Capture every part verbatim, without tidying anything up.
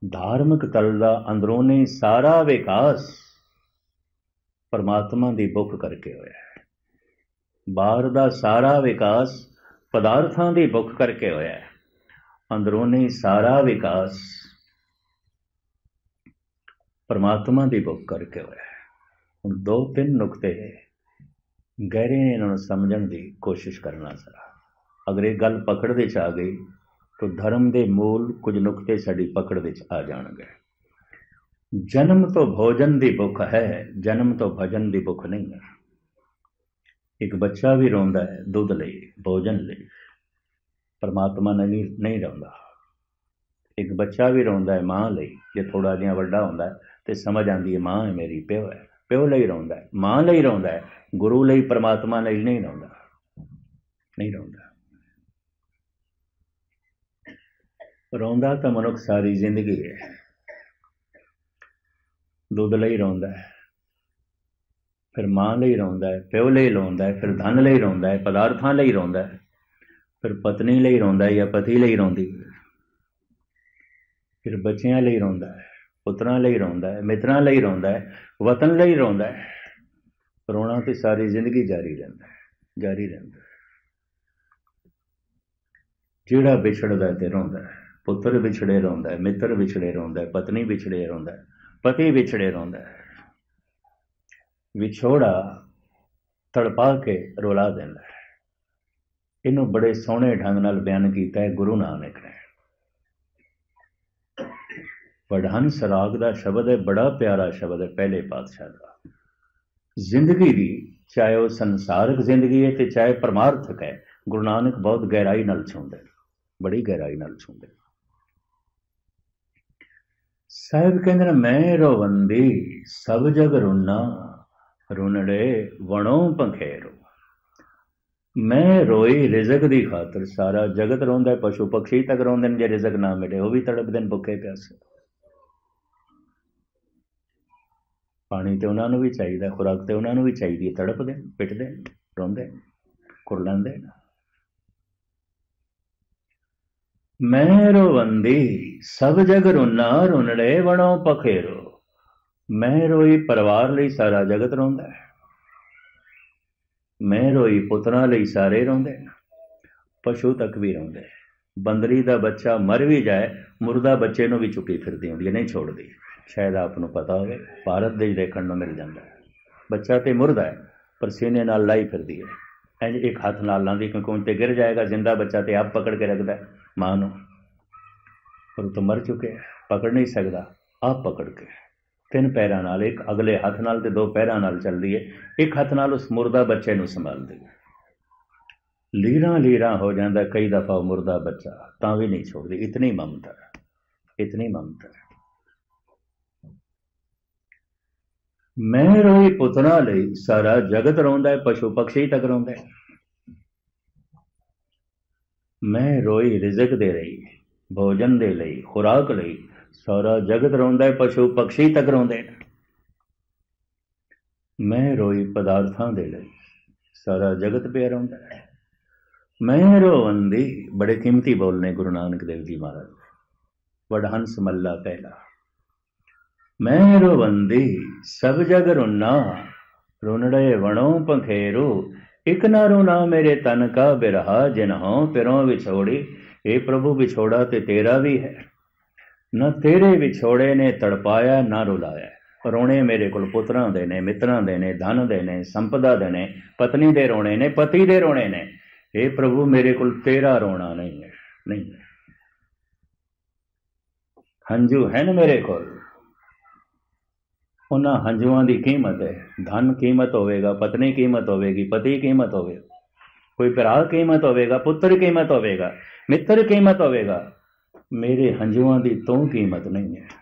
ਧਾਰਮਿਕ ਤਲ ਦਾ ਅੰਦਰੂਨੀ ਸਾਰਾ ਵਿਕਾਸ ਪਰਮਾਤਮਾ ਦੀ ਬੁੱਕ ਕਰਕੇ ਹੋਇਆ ਹੈ। ਬਾਹਰ ਦਾ ਸਾਰਾ ਵਿਕਾਸ ਪਦਾਰਥਾਂ ਦੀ ਬੁੱਕ ਕਰਕੇ ਹੋਇਆ ਹੈ। ਅੰਦਰੂਨੀ ਸਾਰਾ ਵਿਕਾਸ ਪਰਮਾਤਮਾ ਦੀ ਬੁੱਕ ਕਰਕੇ ਹੋਇਆ ਹੈ। ਹੁਣ ਦੋ ਤਿੰਨ ਨੁਕਤੇ ਗਹਿਰੇ ਨੇ, ਇਹਨਾਂ ਨੂੰ ਸਮਝਣ ਦੀ ਕੋਸ਼ਿਸ਼ ਕਰਨਾ ਜ਼ਰਾ। ਅਗਰ ਇਹ ਗੱਲ ਪਕੜ ਵਿੱਚ ਆ ਗਈ ਤਾਂ ਧਰਮ ਦੇ ਮੂਲ ਕੁਝ ਨੁਕਤੇ ਸਾਡੀ ਪਕੜ ਵਿੱਚ ਆ ਜਾਣਗੇ। ਜਨਮ ਤੋਂ ਭੋਜਨ ਦੀ ਭੁੱਖ ਹੈ, ਜਨਮ ਤੋਂ ਭਜਨ ਦੀ ਭੁੱਖ ਨਹੀਂ ਹੈ। ਇੱਕ ਬੱਚਾ ਵੀ ਰੋਂਦਾ ਹੈ ਦੁੱਧ ਲਈ, ਭੋਜਨ ਲਈ, ਪਰਮਾਤਮਾ ਨਹੀਂ ਨਹੀਂ ਰੋਂਦਾ। ਇੱਕ ਬੱਚਾ ਵੀ ਰੋਂਦਾ ਹੈ ਮਾਂ ਲਈ। ਜੇ ਥੋੜਾ ਜਿਹਾ ਵੱਡਾ ਹੁੰਦਾ ਹੈ ਤੇ ਸਮਝ ਆਉਂਦੀ ਹੈ ਮਾਂ ਹੈ ਮੇਰੀ, ਪਿਓ ਹੈ, ਪਿਓ ਲਈ ਰੋਂਦਾ ਹੈ, ਮਾਂ ਲਈ ਰੋਂਦਾ ਹੈ, ਗੁਰੂ ਲਈ, ਪਰਮਾਤਮਾ ਲਈ ਨਹੀਂ ਰੋਂਦਾ, ਨਹੀਂ ਰੋਂਦਾ। ਰੋਂਦਾ ਤਾਂ ਮਨੁੱਖ ਸਾਰੀ ਜ਼ਿੰਦਗੀ ਹੈ। ਦੁੱਧ ਲਈ ਰੋਂਦਾ ਹੈ, ਫਿਰ ਮਾਂ ਲਈ ਰੋਂਦਾ ਹੈ, ਪਿਓ ਲਈ ਰੋਂਦਾ ਹੈ, ਫਿਰ ਧਨ ਲਈ ਰੋਂਦਾ ਹੈ, ਪਦਾਰਥਾਂ ਲਈ ਰੋਂਦਾ ਹੈ, ਫਿਰ ਪਤਨੀ ਲਈ ਰੋਂਦਾ ਹੈ ਜਾਂ ਪਤੀ ਲਈ ਰੋਂਦੀ, ਫਿਰ ਬੱਚਿਆਂ ਲਈ ਰੋਂਦਾ ਹੈ, ਪੁੱਤਰਾਂ ਲਈ ਰੋਂਦਾ ਹੈ, ਮਿੱਤਰਾਂ ਲਈ ਰੋਂਦਾ ਹੈ, ਵਤਨ ਲਈ ਰੋਂਦਾ ਹੈ। ਰੋਣਾ ਤੇ ਸਾਰੀ ਜ਼ਿੰਦਗੀ ਜਾਰੀ ਰਹਿੰਦਾ ਹੈ, ਜਾਰੀ ਰਹਿੰਦਾ ਹੈ। ਜਿਹੜਾ ਵਿਛੜਦਾ ਤੇ ਰੋਂਦਾ ਹੈ, ਪੁੱਤਰ ਵਿਛੜੇ ਰੋਂਦਾ ਹੈ, ਮਿੱਤਰ ਵਿਛੜੇ ਰੋਂਦਾ ਹੈ, ਪਤਨੀ ਵਿਛੜੇ ਰੋਂਦਾ ਹੈ, ਪਤੀ ਵਿਛੜੇ ਰੋਂਦਾ ਹੈ। ਵਿਛੋੜਾ ਤੜਪਾ ਕੇ ਰੁਲਾ ਦਿੰਦਾ ਹੈ। ਇਹਨੂੰ ਬੜੇ ਸੋਹਣੇ ਢੰਗ ਨਾਲ ਬਿਆਨ ਕੀਤਾ ਹੈ ਗੁਰੂ ਨਾਨਕ ਨੇ। ਵਡਹੰਸ ਰਾਗ ਦਾ ਸ਼ਬਦ ਹੈ, ਬੜਾ ਪਿਆਰਾ ਸ਼ਬਦ ਹੈ ਪਹਿਲੇ ਪਾਤਸ਼ਾਹ ਦਾ। ਜ਼ਿੰਦਗੀ ਦੀ, ਚਾਹੇ ਉਹ ਸੰਸਾਰਕ ਜ਼ਿੰਦਗੀ ਹੈ ਤੇ ਚਾਹੇ ਪਰਮਾਰਥਕ ਹੈ, ਗੁਰੂ ਨਾਨਕ ਬਹੁਤ ਗਹਿਰਾਈ ਨਾਲ ਛੂੰਹਦੇ, ਬੜੀ ਗਹਿਰਾਈ ਨਾਲ ਛੂੰਹਦੇ। ਸਾਹਿਬ ਕਹਿੰਦੇ ਨੇ ਮੈਂ ਰੋਵੰਦੀ ਸਭ ਜਗ ਰੁਨਾ, ਰੁਨੜੇ ਵਣੋਂ ਪੰਖੇਰੋ। ਮੈਂ ਰੋਈ ਰਿਜ਼ਕ ਦੀ ਖਾਤਰ, ਸਾਰਾ ਜਗਤ ਰੋਂਦਾ, ਪਸ਼ੂ ਪਕਸ਼ੀ ਤੱਕ ਰੋਂਦੇ ਨੇ ਜੇ ਰਿਜ਼ਕ ਨਾ ਮਿਲੇ, ਉਹ ਵੀ ਤੜਪਦੇ ਨੇ ਭੁੱਖੇ ਪਿਆਸੇ। ਪਾਣੀ ਤੇ ਉਹਨਾਂ ਨੂੰ ਵੀ ਚਾਹੀਦਾ, ਖੁਰਾਕ ਤੇ ਉਹਨਾਂ ਨੂੰ ਵੀ ਚਾਹੀਦੀ ਹੈ, ਤੜਪਦੇ, ਪਿੱਟਦੇ, ਰੋਂਦੇ, ਕੁਰਲਾਉਂਦੇ। ਮੈਂ ਰੋਵੰਦੀ ਸਭ ਜਗ ਰੁਨਾ, ਰੁਨੜੇ ਵਣੋਂ ਪਖੇਰੋ। ਮੈਂ ਰੋਈ ਪਰਿਵਾਰ ਲਈ, ਸਾਰਾ ਜਗਤ ਰੋਂਦਾ ਹੈ। ਮੈਂ ਰੋਈ ਪੁੱਤਰਾਂ ਲਈ, ਸਾਰੇ ਰੋਂਦੇ, ਪਸ਼ੂ ਤੱਕ ਵੀ ਰੋਂਦੇ। ਬੰਦਰੀ ਦਾ ਬੱਚਾ ਮਰ ਵੀ ਜਾਏ, ਮੁਰਦਾ ਬੱਚੇ ਨੂੰ ਵੀ ਚੁੱਕੀ ਫਿਰਦੀ ਹੁੰਦੀ ਹੈ, ਨਹੀਂ ਛੋੜਦੀ। ਸ਼ਾਇਦ ਆਪ ਨੂੰ ਪਤਾ ਹੋਵੇ, ਭਾਰਤ ਦੇਸ਼ ਦੇਖਣ ਨੂੰ ਮਿਲ ਜਾਂਦਾ ਹੈ। ਬੱਚਾ ਤੇ ਮੁਰਦਾ ਹੈ ਪਰ ਸੀਨੇ ਨਾਲ ਲਾਈ ਫਿਰਦੀ ਹੈ, ਇੰਝ ਇੱਕ ਹੱਥ ਨਾਲ ਲਾਉਂਦੀ ਕਿਉਂਕਿ ਉਹ ਤੇ ਗਿਰ ਜਾਏਗਾ। ਜ਼ਿੰਦਾ ਬੱਚਾ ਤੇ ਆਪ ਪਕੜ ਕੇ ਰੱਖਦਾ ਮਾਂ ਨੂੰ, ਪਰ ਉਹ ਤਾਂ ਮਰ ਚੁੱਕੇ, ਪਕੜ ਨਹੀਂ ਸਕਦਾ। ਆਪ ਪਕੜ ਕੇ ਤਿੰਨ ਪੈਰਾਂ ਨਾਲ, ਇੱਕ ਅਗਲੇ ਹੱਥ ਨਾਲ ਤੇ ਦੋ ਪੈਰਾਂ ਨਾਲ ਚੱਲਦੀ ਹੈ, ਇੱਕ ਹੱਥ ਨਾਲ ਉਸ ਮੁਰਦਾ ਬੱਚੇ ਨੂੰ ਸੰਭਾਲਦੀ ਹੈ। ਲੀਰਾਂ ਲੀਰਾਂ ਹੋ ਜਾਂਦਾ ਕਈ ਦਫਾ ਉਹ ਮੁਰਦਾ ਬੱਚਾ, ਤਾਂ ਵੀ ਨਹੀਂ ਛੋੜਦੀ। ਇਤਨੀ ਮਮਤਾ, ਇਤਨੀ ਮਮਤਾ। ਮੈਂ ਰੋਈ ਪੁੱਤਰਾਂ ਲਈ, ਸਾਰਾ ਜਗਤ ਰੋਂਦਾ ਹੈ, ਪਸ਼ੂ ਪਕਸ਼ੀ ਤੱਕ ਰੋਂਦਾ ਹੈ। ਮੈਂ ਰੋਈ ਰਿਜ਼ਕ ਦੇ ਲਈ, ਭੋਜਨ ਦੇ ਲਈ, ਖੁਰਾਕ ਲਈ, ਸਾਰਾ ਜਗਤ ਰੋਂਦਾ ਹੈ, ਪਸ਼ੂ ਪਕਸ਼ੀ ਤੱਕ ਰੋਂਦੇ ਨੇ। ਮੈਂ ਰੋਈ ਪਦਾਰਥਾਂ ਦੇ ਲਈ, ਸਾਰਾ ਜਗਤ ਪਿਆ ਰੋਂਦਾ ਹੈ। ਮੈਂ ਰੋਵੰਦੀ, ਬੜੇ ਕੀਮਤੀ ਬੋਲ ਨੇ ਗੁਰੂ ਨਾਨਕ ਦੇਵ ਜੀ ਮਹਾਰਾਜ, ਵਡਹੰਸ ਮੱਲਾ ਪਹਿਲਾ। ਮੈਂ ਰੋਵੰਦੀ ਸਭ ਜਗ ਰੁਨਾ, ਰੁਨੜੇ ਵਣੋਂ ਪੰਖੇਰੂ। ਇੱਕ ਨਾ ਰੋਣਾ ਮੇਰੇ ਤਨ ਕਾ ਬਿਰਹਾ, ਜਿਨਹੋਂ ਪਿਰੋਂ ਵਿਛੋੜੀ। ਇਹ ਪ੍ਰਭੂ ਵਿਛੋੜਾ ਤੇ ਤੇਰਾ ਵੀ ਹੈ, ਨਾ ਤੇਰੇ ਵਿਛੋੜੇ ਨੇ ਤੜਪਾਇਆ ਨਾ ਰੁਲਾਇਆ। ਰੋਣੇ ਮੇਰੇ ਕੋਲ ਪੁੱਤਰਾਂ ਦੇ ਨੇ, ਮਿੱਤਰਾਂ ਦੇ ਨੇ, ਧਨ ਦੇ ਨੇ, ਸੰਪਦਾ ਦੇ ਨੇ, ਪਤਨੀ ਦੇ ਰੋਣੇ ਨੇ, ਪਤੀ ਦੇ ਰੋਣੇ ਨੇ। ਇਹ ਪ੍ਰਭੂ ਮੇਰੇ ਕੋਲ ਤੇਰਾ ਰੋਣਾ ਨਹੀਂ ਹੈ, ਨਹੀਂ। ਹੰਝੂ ਹਨ ਮੇਰੇ ਕੋਲ, ਉਹਨਾਂ ਹੰਝੂਆਂ ਦੀ ਕੀਮਤ ਹੈ। ਧਨ ਕੀਮਤ ਹੋਵੇਗਾ, ਪਤਨੀ ਕੀਮਤ ਹੋਵੇਗੀ, ਪਤੀ ਕੀਮਤ ਹੋਵੇਗਾ, ਕੋਈ ਭਰਾ ਕੀਮਤ ਹੋਵੇਗਾ, ਪੁੱਤਰ ਕੀਮਤ ਹੋਵੇਗਾ, ਮਿੱਤਰ ਕੀਮਤ ਹੋਵੇਗਾ। ਮੇਰੇ ਹੰਝੂਆਂ ਦੀ ਤੋਂ ਕੀਮਤ ਨਹੀਂ ਹੈ।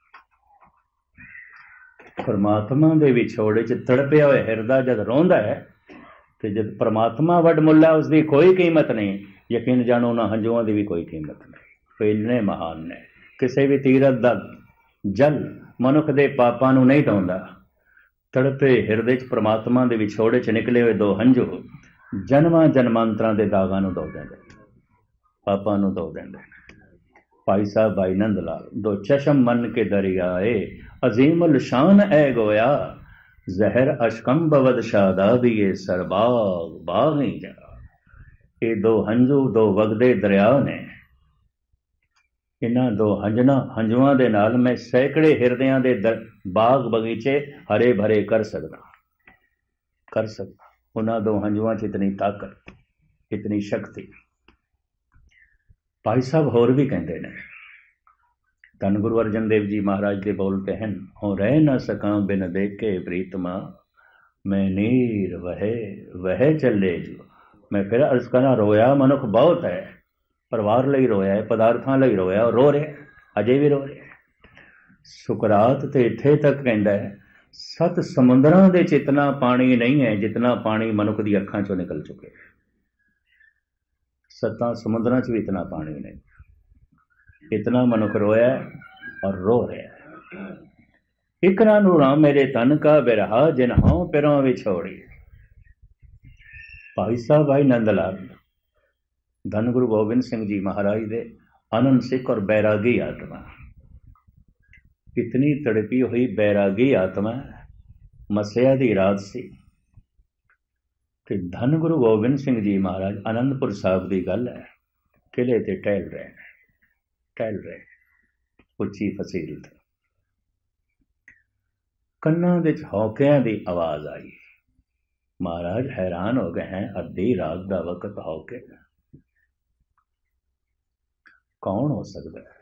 ਪਰਮਾਤਮਾ ਦੇ ਵਿਛੋੜੇ 'ਚ ਤੜਪਿਆ ਹੋਇਆ ਹਿਰਦਾ ਜਦ ਰੋਂਦਾ ਹੈ ਤੇ ਜਦ ਪਰਮਾਤਮਾ ਵੱਡ ਮੁੱਲਾ, ਉਸਦੀ ਕੋਈ ਕੀਮਤ ਨਹੀਂ। ਯਕੀਨ ਜਾਣੋ ਉਹਨਾਂ ਹੰਝੂਆਂ ਦੀ ਵੀ ਕੋਈ ਕੀਮਤ ਨਹੀਂ। ਉਹ ਇੰਨੇ ਮਹਾਨ ਨੇ। ਕਿਸੇ ਵੀ ਤੀਰਥ ਦਾ ਜਲ ਮਨੁੱਖ ਦੇ ਪਾਪਾਂ ਨੂੰ ਨਹੀਂ ਧੋਂਦਾ। ਤੜਪੇ ਹਿਰਦੇ 'ਚ ਪਰਮਾਤਮਾ ਦੇ ਵਿਛੋੜੇ 'ਚ ਨਿਕਲੇ ਹੋਏ ਦੋ ਹੰਝੂ ਜਨਮਾਂ ਜਨਮਾਂਤਰਾਂ ਦੇ ਦਾਗਾਂ ਨੂੰ ਧੋ ਦਿੰਦੇ, ਪਾਪਾਂ ਨੂੰ ਧੋ ਦਿੰਦੇ। भाई साहब भाई नंद लाल दो चशम मन के दरियाए अजीमुल शान ए गोया जहर अशकम बवद शादाबिए सरबाग बाग ही जा। ये दो हंजू दो वगदे दरिया ने, इन्हां दो हंजना हंजुआं दे नाल मैं सैकड़े हिरदियां दे बाग बगीचे हरे भरे कर सकदा कर सकदा उन्हां दो हंजुआं च इतनी ताकत इतनी शक्ति। भाई साहब होर भी कहते हैं, धन गुरु अर्जन देव जी महाराज के बोलते हैं, हो रह न सका बिन देखे प्रीतमा मैं नीर वहे वह चले जो। मैं फिर अर्ज करना, रोया मनुख बहुत है, परिवार ਲਈ रोया है, पदार्थां ਲਈ रोया, रो रहे अजे भी रो रहे। सुकरात तो इत्थे तक कहता है, सत समुद्रां दे च इतना पानी नहीं है जितना पानी मनुख दी अखां चों निकल चुके। सत्तां समुद्रां च भी इतना पानी नहीं, इतना मनुख रोया और रो रहा। इकरा नूरा मेरे तन का बिरहा जिन हों पिरों विछोड़ी। भाई साहब भाई नंद लाल धन गुरु गोबिंद सिंह जी महाराज दे आनंद सिख और बैरागी आत्मा, इतनी तड़पी हुई बैरागी आत्मा मसिया दी रात सी कि धन गुरु गोबिंद सिंह जी महाराज आनंदपुर साहब की गल है, किले ते टहल रहे टहल रहे उच्ची फसीलत, कन्ना दे हौकियां दी आवाज आई। महाराज हैरान हो गए हैं, अद्धी रात का वक्त हौके, कौन हो सकता है?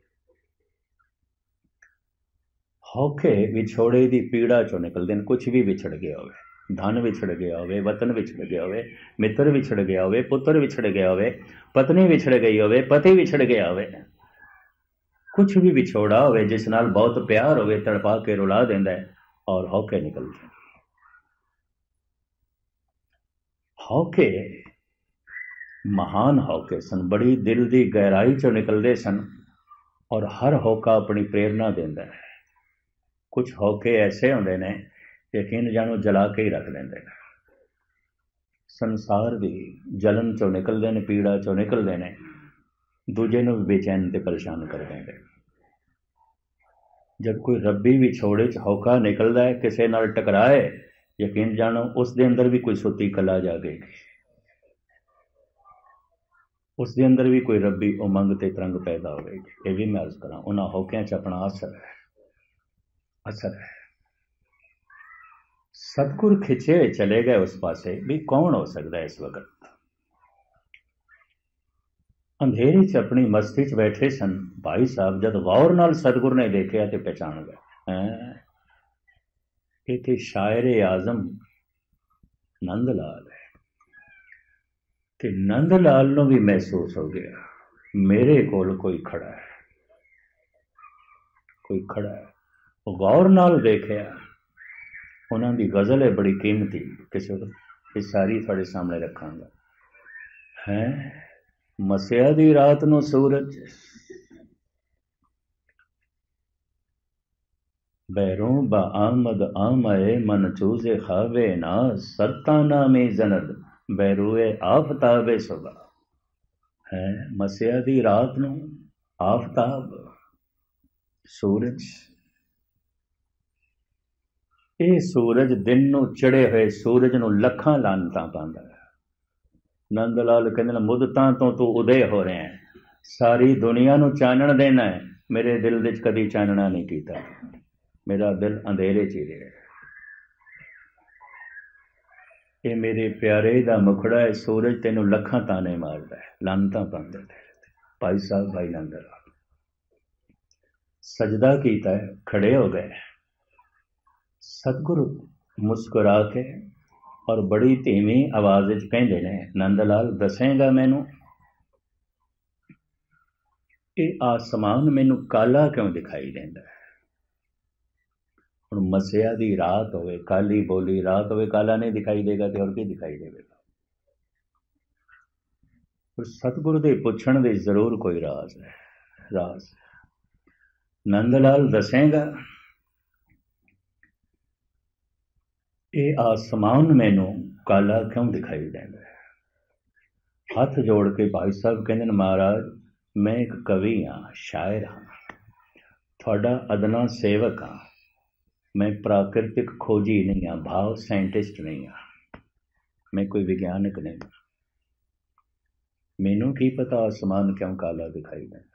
हौके विछोड़े की पीड़ा चो निकलते हैं। कुछ भी विछड़ गया हो, धन विछड़ गया हो, वतन विछड़ गया हो, मित्र विछड़ गया हो, पुत्र विछड़ गया हो, पत्नी विछड़ गई हो, पति विछड़ गया हो, कुछ भी विछोड़ा हो जिस नाल बहुत प्यार हो, तड़पा के रुला देंदा है और हौके निकलते। हौके महान हौके सन, बड़ी दिल की गहराई चो निकलते सन और हर हौका अपनी प्रेरणा देंदा है। कुछ हौके ऐसे होंदे ने यकीन जानो जला के ही रख देंदे ने, संसार की जलन चो निकलते हैं, पीड़ा चो निकलते हैं, दूजे नूं बेचैन ते परेशान कर देंगे। जब कोई रब्बी विछोड़े च हौका निकलता है, किसी नाल टकराए, यकीन जानो उस दे अंदर भी कोई सुती कला जागेगी, उस दे अंदर भी कोई रब्बी उमंग ते तरंग पैदा होगी। ये भी मैं अर्ज करा, उन्हां हौकियां च अपना असर है असर है। सतगुर खिंचे चले गए उस पासे भी कौन हो सकता है इस वक्त। अंधेरे च अपनी मस्ती च बैठे सन भाई साहब, जब गौर नाल सतगुर ने देखा तो पहचान गए, ये थे शायर आजम नंद लाल है। ते नंद लाल नूं भी महसूस हो गया मेरे कोल कोई खड़ा है, कोई खड़ा है। वो गौर नाल देखा, उन्हों की गज़ल है बड़ी कीमती, किसी ये सारी थोड़े सामने रखांगा। है मसिया दी रात नूं सूरज बैरों बा आमद आमए मन चूजे खावे ना सत्ता नामी जनद बैरुए आफताबे सुबह। है मसिया दी रात नूं आफताब सूरज, ये सूरज दिन नूं चढ़े हुए सूरज नूं लखां लानतां पांदा है। नंद लाल कहंदे मुदतां तो तू उदय हो रहे हैं, सारी दुनिया नूं चानण देना है, मेरे दिल विच कदी चानना नहीं कीता, मेरा दिल अंधेरे च ही रहा। ये मेरे प्यारे दा मुखड़ा है, सूरज तेनों लखां ताने मारदा है, लानतां पांदा है। भाई साहब भाई नंद लाल सजदा कीता है, खड़े हो गए। सतगुरु मुस्कुरा के और बड़ी धीमी आवाज कहते ने, नंद लाल दसेगा मैनू ये आसमान मैनू काला क्यों दिखाई देता है। हुण मसिया दी रात होवे, काली बोली रात होवे, काला नहीं दिखाई देगा तो और की दिखाई देगा। सतगुरु दे पुछण दे जरूर कोई राज है, राज। नंद लाल दसेगा ये आसमान मैनू काला क्यों दिखाई देता है। हाथ जोड़ के भाई साहब कहते महाराज मैं एक कवि हाँ, शायर हाँ, थोड़ा अदना सेवक हाँ। मैं प्राकृतिक खोजी नहीं हाँ, भाव साइंटिस्ट नहीं हाँ। मैं कोई विज्ञानक नहीं हाँ। मैनू की पता आसमान क्यों काला दिखाई देता।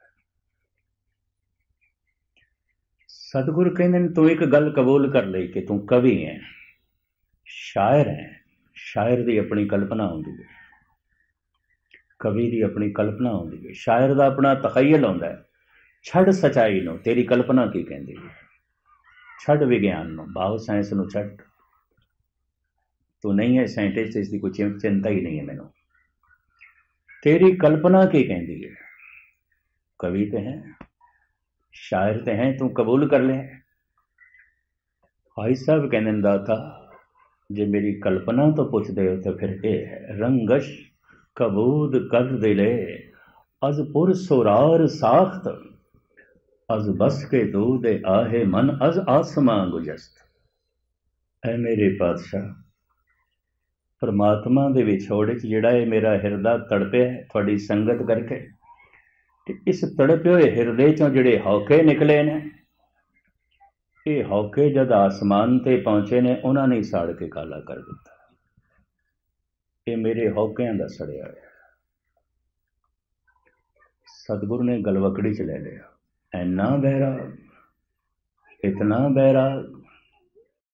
सतगुरु कहते हैं तू एक गल कबूल कर ले कि तू कवि है, शायर है। शायर की अपनी कल्पना होंगी है, कवि की अपनी कल्पना होंगी है, शायर का अपना तखयल होंदा है। छड़ सच्चाई नो, तेरी कल्पना की कहती है। छड़ विज्ञान नो, भाव साइंस नो छड़। तू नहीं है साइंटिस्ट, इसकी कोई चिंता ही नहीं है मैनू। तेरी कल्पना की कहती है। कवि तो है, शायर तो है, तू कबूल कर ले। भाई साहब कहने दाता जे मेरी कल्पना तो पुछदे हो तो फिर ये है, रंगश कबूद कर दिले अज पुर सुरार साख्त अज बस के दूध आहे मन अज आसमां गुजस्त। ऐ मेरे पातशाह, परमात्मा दे विछोड़े च जिहड़ा ये मेरा हिरदा तड़पिया है थोड़ी संगत करके, इस तड़पे हुए हिरदे चों जिहड़े हौके निकले ने, ये हौके जद आसमान ते पहुंचे ने उन्होंने साड़ के काला कर दिता। ये मेरे हौकियां दा सड़िया है। सतगुरु ने गलवकड़ी च ले लिया। ऐना बहरा, इतना बहरा